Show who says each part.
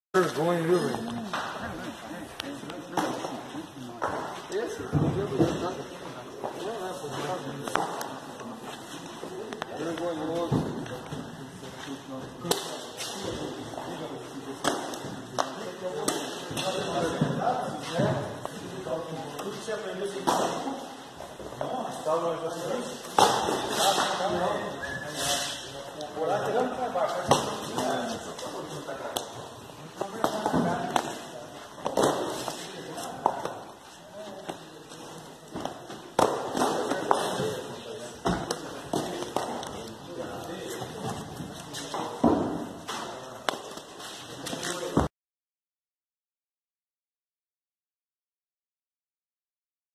Speaker 1: Vergonha, viu, velho? Esse? Vergonhoso. Tudo que você aprendeu, você... Nossa, tá longe,